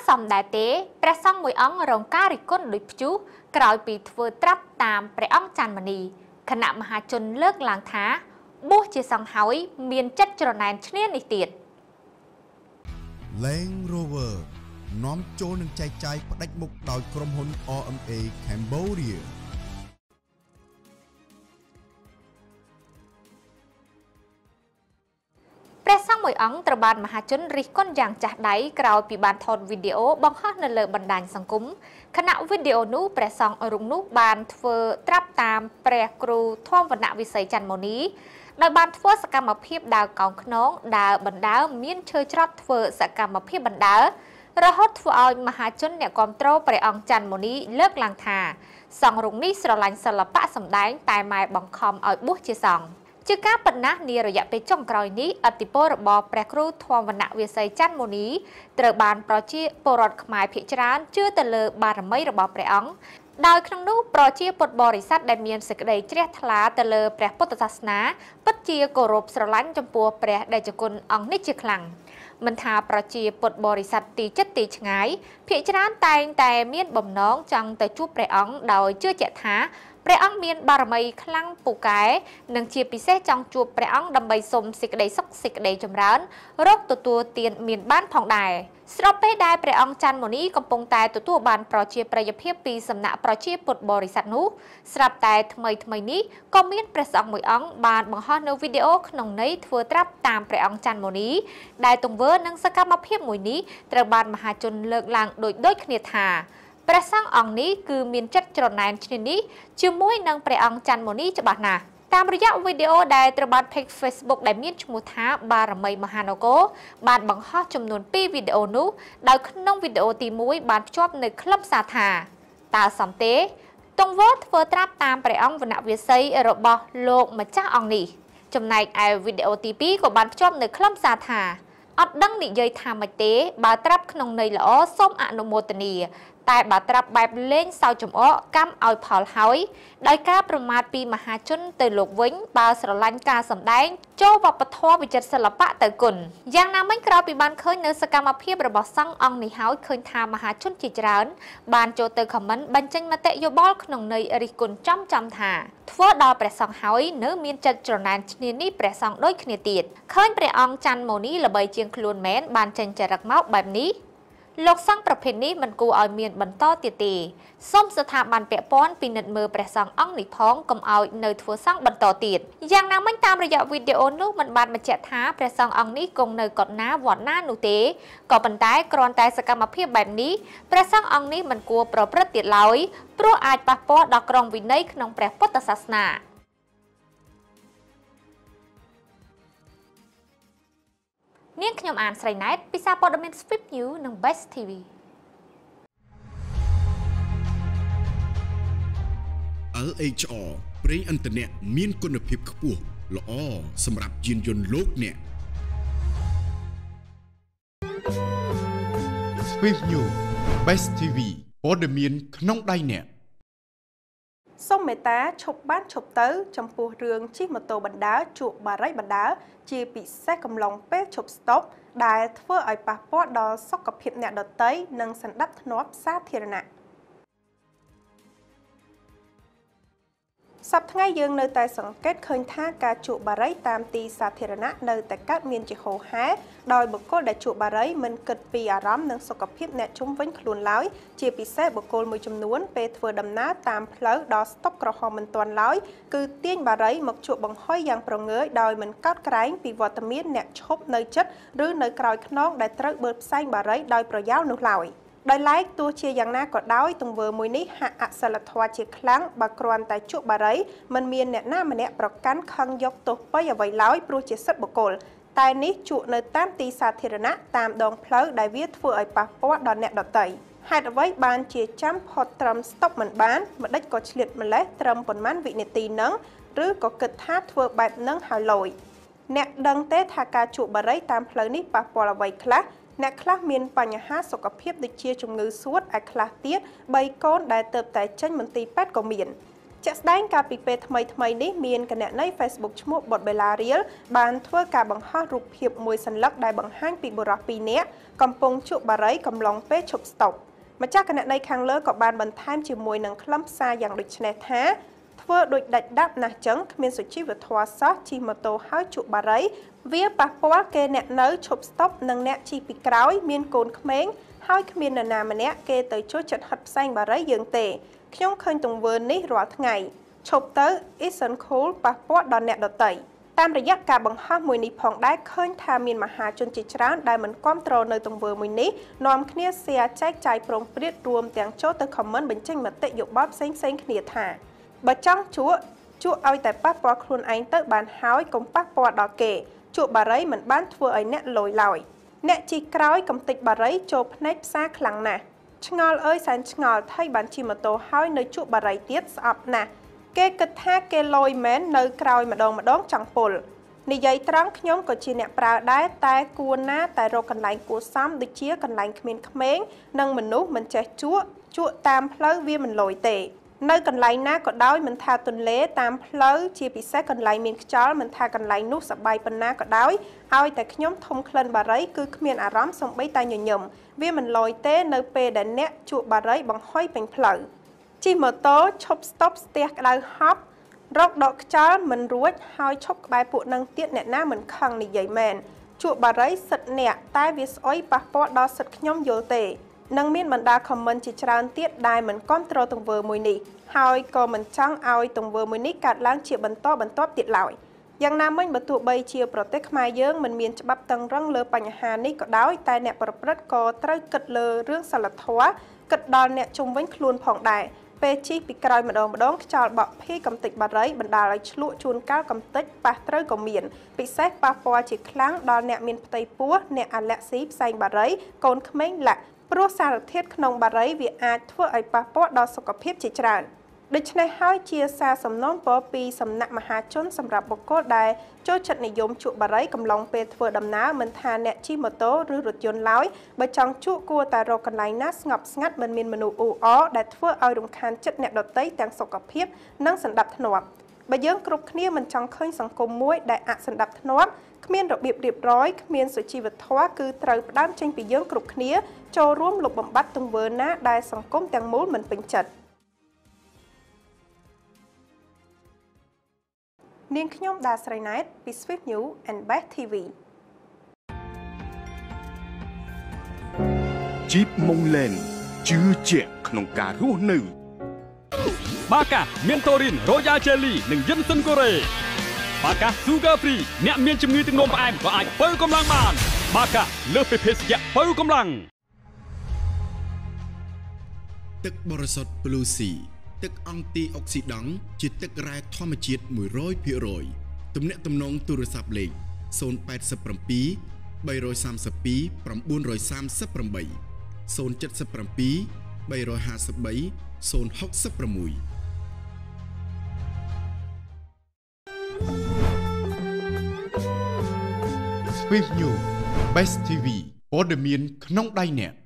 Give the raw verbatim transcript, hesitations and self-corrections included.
សំដែរទេព្រះសង្ឃមួយអង្គរងការរិះគន់ដោយព្យុះក្រោយពីធ្វើត្រាប់តាមព្រះអង្គច័ន្ទមនីគណៈមហាជនលើកឡើងថាបួសជាសង្ឃហើយមានចិត្តច្រណែនឈ្នានេះទៀត Land Rover នាំចូលនឹងចែកចាយផ្ដាច់មុខដោយក្រុមហ៊ុន R M A Cambodia ព្រះសង្ឃមួយអង្គត្រូវបានមហាជនរិះគន់យ៉ាងចាស់ដៃក្រោយពីបានថតវីដេអូបង្ហោះនៅលើបណ្ដាញសង្គមខណៈវីដេអូនោះព្រះសង្ឃរូបនោះបានធ្វើត្រាប់តាមព្រះគ្រូធម្មវណ្ណៈវិស័យច័ន្ទមនីដោយបានធ្វើសកម្មភាពដើរកោងខ្នងដើរបណ្ដើរមានឈើច្រត់ធ្វើសកម្មភាពបណ្ដើររហូតធ្វើឲ្យមហាជនអ្នកគាំទ្រព្រះអង្គច័ន្ទមនីលើកឡើងថាសង្ឃរូបនេះស្រឡាញ់សិល្បៈសម្ដែងតែម៉ែបង្ខំឲ្យបួសជាសង្ឃជាការប៉ុណ្ណានារយៈពេលចុងក្រោយនេះឥទ្ធិពលរបស់ព្រះគ្រូធម្មវណ្ណៈវិស័យច័ន្ទមនីត្រូវបានប្រជាពលរដ្ឋខ្មែរភាគច្រើនជឿទៅលើបារមីរបស់ព្រះអង្គដោយក្នុងនោះប្រជាពុទ្ធបរិស័ទដែលមានសេចក្តីជ្រះថ្លាទៅលើព្រះពុទ្ធសាសនាពិតជាគោរពស្រឡាញ់ចំពោះព្រះតេជគុណអង្គនេះជាខ្លាំងមិនថាប្រជាពុទ្ធបរិស័ទទីចិត្តទីឆ្ងាយភាគច្រើនតែងតែមានបំណងចង់ទៅជួបព្រះអង្គដោយជឿជាក់ថាព្រះអង្គមានបារមីខ្លាំងពូកែនិងជាពិសេសចង់ជួបព្រះអង្គដើម្បីសុំសេចក្តីសុខសេចក្តីចម្រើនរកទទួលទានមានបានផងដែរស្របពេលដែលព្រះអង្គច័ន្ទមនីកំពុងតែទទួលបានប្រជាប្រិយភាពពីសំណាក់ប្រជាពុទ្ធបរិស័ទនោះស្រាប់តែថ្មីថ្មីនេះក៏មានព្រះសង្ឃមួយអង្គបានបង្ហោះនៅវីដេអូក្នុងន័យធ្វើត្រាប់តាមព្រះអង្គច័ន្ទមនីដែលទង្វើនិងសកម្មភាពមួយនេះត្រូវបានមហាជនលើកឡើងដូចដូចគ្នាថាព្រះសង្ឃអង្គនេះគឺមានចិត្តច្រណែនឈ្នានេះជាមួយនឹងព្រះអង្គច័ន្ទមនីច្បាស់ណាស់តាមរយៈវីដេអូដែលត្រូវបាន Page Facebook ដែលមានឈ្មោះថាបារមីមហានគរបានបង្ហោះចំនួនពីរវីដេអូនោះដោយក្នុងវីដេអូទីមួយបានភ្ជាប់នៅខ្លឹមសារថាតើសមទេទង្វើធ្វើត្រាប់តាមព្រះអង្គវណ្ណៈវិស័យរបស់លោកម្ចាស់អង្គនេះចំណែកឯវីដេអូទីពីរក៏បានភ្ជាប់នៅខ្លឹមសារថាអត់ដឹងនិយាយថាម៉េចទេបើត្រាប់ក្នុងន័យល្អសូមអនុមោទនាតែបើត្រាប់បែបលេងសើចចំអកកម្មឲ្យផលហើយដោយការប្រមាថពីមហាជនទៅលោកវិញបើស្រឡាញ់ការសម្ដែងចូលវប្បធម៌វិចិត្រសិល្បៈទៅគុណយ៉ាងណាមិញក្រោយពីបានឃើញនៅសកម្មភាពរបស់សង្ឃអង្គនេះហើយឃើញថាមហាជនជាច្រើនបានចូលទៅខមមិនបញ្ចេញមតិយោបល់ក្នុងន័យរិះគន់ចំចំថាធ្វើដល់ព្រះសង្ឃហើយនៅមានចិត្តច្រណែនឈ្នានេះព្រះសង្ឃដូចគ្នាទៀតឃើញព្រះអង្គច័ន្ទមនីល្បីជាងខ្លួនមែនបានចេញចរិតមកបែបនេះលោកសង្ឃប្រភេទនេះមិនគួរឲ្យមានបន្តទៀតទេសូមស្ថាប័នពាក់ព័ន្ធពិនិត្យមើលព្រះសង្ឃអង្គនេះផងកុំឲ្យនៅធ្វើសង្ឃបន្តទៀតយ៉ាងណាមិញតាមរយៈវីដេអូនោះមិនបានបញ្ជាក់ថាព្រះសង្ឃអង្គនេះគង់នៅកុដណាវត្តណានោះទេក៏ប៉ុន្តែគ្រាន់តែសកម្មភាពបែបនេះព្រះសង្ឃអង្គនេះមិនគួរប្រព្រឹត្តទៀតឡើយព្រោះអាចប៉ះពាល់ដល់ក្រមវិន័យក្នុងព្រះពុទ្ធសាសនានាងខ្ញុំអានស្រីណែតពីសារព័ត៌មាន Swift News និង Best ធី វី L H R ប្រេងឥន្ធនៈមានគុណភាពខ្ពស់ល្អសម្រាប់យានយន្តលោកអ្នក Swift News Best ធី វី ព័ត៌មានក្នុងដៃអ្នកសូមមេត្តាឈប់បានឈប់ទៅចំពោះរឿងជិះម៉ូតូបណ្ដាជក់បារីបណ្ដាជាពិសេសកំឡុងពេលឈប់ស្តុបដែលធ្វើឲ្យប៉ះពាល់ដល់សុខភាពអ្នកដទៃនិងសណ្ដាប់ធ្នាប់សាធារណៈសប្តាហ៍ថ្ងៃយើងនៅតែសង្កេតឃើញថាការជក់បារីតាមទីសាធារណៈនៅតែកើតមានជាហូរហែដោយបុគ្គលដែលជក់បារីមិនគិតពីអារម្មណ៍និងសុខភាពអ្នកជុំវិញខ្លួនឡើយជាពិសេសបុគ្គលមួយចំនួនពេលធ្វើដំណើរតាមផ្លូវដល់ស្តុបក្រហមមិនទាន់ឡើយគឺទាញបារីមកជក់បង្ហុយយ៉ាងប្រងើយដោយមិនកោតក្រែងពីវត្តមានអ្នកឈប់នៅជិតឬនៅក្រោយខ្នងដែលត្រូវបឺតផ្សែងបារីដោយប្រយោលនោះឡើយដោយឡែកទោះជាយ៉ាងណាក៏ដោយទង្វើមួយនេះហាក់អសិលធម៌ជាខ្លាំងបើគ្រាន់តែជក់បារីមិនមានអ្នកណាម្នាក់ប្រកាន់ខឹងយកទោសបីអ្វីឡើយព្រោះជាសិទ្ធិបុគ្គលតែនេះជក់នៅតាមទីសាធារណៈតាមដងផ្លូវដែលវាធ្វើឲ្យប៉ះពាល់ដល់អ្នកដទៃហេតុអ្វីបានជាចាំផុតត្រឹមស្តុបមិនបានម្ដេចក៏ឆ្លៀតម្លេះត្រឹមប៉ុន្មានវិនាទីនឹងឬក៏គិតថាធ្វើបែបនឹងហើយលយអ្នកដឹងទេថាការជក់បារីតាមផ្លូវនេះប៉ះពាល់អ្វីខ្លះអ្នកខ្លះមានបញ្ហាសុខភាពដូចជាជំងឺសួតឯខ្លះទៀតបីកូនដែលទៅតែចេញមន្ទីរពេទ្យក៏មានចាក់ស្ដែងកាលពីពេលថ្មីថ្មីនេះមានគណនី Facebook ឈ្មោះ Bot Bella Real បានធ្វើការបង្ហោះរូបភាពមួយសន្លឹកដែលបង្ហាញពីបុរសពីរនាក់កំពុងជក់បារីកំឡុងពេលឈប់ស្តុកម្ចាស់គណនីខាងលើក៏បានបន្ថែមជាមួយនឹងខ្លឹមសារយ៉ាងដូចនេះថាធ្វើដូចដាច់ដាប់ណាស់ចឹងគ្មានសុជីវធម៌សោះជិះម៉ូតូហើយជក់បារីវាប៉ះពាល់គេអ្នកនៅឈប់ស្តុបនិងអ្នកជិះពីក្រោយមានកូនក្មេងហើយគ្មាននរណាម្នាក់គេទៅជួយចិត្តហិតផ្សែងបារីយើងទេខ្ញុំឃើញទង្វើនេះរាល់ថ្ងៃឈប់ទៅ isn't cool ប៉ះពាល់ដល់អ្នកដទៃតាមរយៈការបង្ហោះមួយនេះផងដែរឃើញថាមានមហាជនជាច្រើនដែលមិនគាំទ្រនៅទង្វើមួយនេះនាំគ្នា share ចែកចាយប្រងព្រាតរួមទាំងចូលទៅ comment បញ្ចេញមតិយោបល់ផ្សេងផ្សេងគ្នាថាបើចង់ជក់ជក់ឲ្យតែប៉ះពាល់ខ្លួនឯងទៅបានហើយកុំប៉ះពាល់ដល់គេជក់បារីមិនបានធ្វើឲ្យអ្នកលយឡើយអ្នកជីក្រោយកំតិចបារីចូលភ្នែកផ្សាខ្លាំងណាស់ឆ្ងល់អើយសែនឆ្ងល់ថៃបានជិះម៉ូតូហើយនៅជក់បារីទៀតស្អប់ណាស់គេគិតថាគេលយមែននៅក្រោយម្ដងម្ដងចង់ពុលនិយាយត្រង់ខ្ញុំក៏ជាអ្នកប្រើដែរតែគួរណាតែរកកន្លែងគួរសមដូចជាកន្លែងគ្មានក្មេងនិងមនុស្សមិនចេះជក់ជក់តាមផ្លូវវាមិនលយទេនៅកន្លែងណាក៏ដោយមិនថាទន្លេតាមផ្លូវជាពិសេសកន្លែងមានខ្យល់មិនថាកន្លែងនោះសបាយប៉ុណ្ណាក៏ដោយឲ្យតែខ្ញុំធំក្លិនបារីគឺគ្មានអារម្មណ៍សំបីតែញញឹមវាមិនលយទេនៅពេលដែលអ្នកជក់បារីបង្ហុយពេញផ្លូវជិះម៉ូតូឈប់ស្តុបស្ទះក្តៅហប់រកដកខ្យល់មិនរួចហើយឈប់ក្បែរពួកនឹងទៀតអ្នកណាមិនខឹងនិយាយមែនជក់បារីសិតអ្នកតែវាស្អុយប៉ះពាល់ដល់សិតខ្ញុំយល់ទេនឹងមានបណ្ដា comment ជាច្រើនទៀតដែលមិនគាំទ្រទង្វើមួយនេះហើយក៏មិនចង់ឲ្យទង្វើមួយនេះកើតឡើងជាបន្តបន្ទាប់ទៀតឡើយយ៉ាងណាមិញបើទោះបីជាប្រទេសខ្មែរយើងមិនមានច្បាប់តឹងរឹងលើបញ្ហានេះក៏ដោយតែអ្នកប្រព្រឹត្តក៏ត្រូវគិតលើរឿងសិលធម៌គិតដល់អ្នកជុំវិញខ្លួនផងដែរពេលជិះពីក្រោយម្ដងម្ដងខ្យល់បក់ភីកំតិចបារីបណ្ដាលឲ្យឆ្លក់ជួនកាលកំតិចប៉ះត្រូវក៏មានពិសេសប៉ះពាល់ជាខ្លាំងដល់អ្នកមានផ្ទៃពោះអ្នកអាឡែស៊ីផ្សែងបារីកូនក្មេងលាក់ព្រោះសារធាតុក្នុងបារីវាអាចធ្វើឲ្យប៉ះពាល់ដល់សុខភាពជាច្រើនដូច្នេះហើយជាសារសំណូមពរពីសំណាក់មហាជនសម្រាប់បុគ្គលដែលចូលចិត្តនិយមជក់បារីកំឡុងពេលធ្វើដំណើរមិនថាអ្នកជិះម៉ូតូឬរថយន្តឡើយបើចង់ជក់គួរតែរកកន្លែងណាស្ងប់ស្ងាត់មិនមានមនុស្សអ៊ូអរដែលធ្វើឲ្យរំខានចិត្តអ្នកដទៃទាំងសុខភាពនិងសណ្ដាប់ធ្នាប់បើយើងគ្រប់គ្នាមិនចង់ឃើញសង្គមមួយដែលអសណ្ដាប់ធ្នាប់គ្មានរបៀបរៀបរយគ្មានសុជីវធម៌គឺត្រូវផ្ដើមចេញពីយើងគ្រប់គ្នាចូលរួមលុបបំបាត់ទង្វើណាដែលសង្គមទាំងមូលមិនពេញចិត្តនាងខ្ញុំដាស្រីណែតពី Swift News and Best ធី វី Jeep Montland ជឿជាក់ក្នុងការរស់នៅបាកាមានតូរីន Royal Jelly និងយិនសិនកូរ៉េបាកា Sugar Free អ្នកមានជំងឺទឹកនោមផ្អែមក៏អាចបើកម្លាំងបានបាកាលើសពីភេសជ្ជៈបើកម្លាំងទឹកបរិសុទ្ធ Blue Sea ទឹកអង់ទីអុកស៊ីដង់ជាទឹករ៉ែធម្មជាតិ មួយរយភាគរយ ទំនាក់ទំនងទូរស័ព្ទលេខ ศูนย์ แปด เจ็ด สาม สาม สาม เก้า สาม แปด เจ็ด ศูนย์ เจ็ด สาม สาม สาม ห้า ศูนย์ หก หก Swift News Best ធី វី ព័ត៌មានក្នុងដៃអ្នក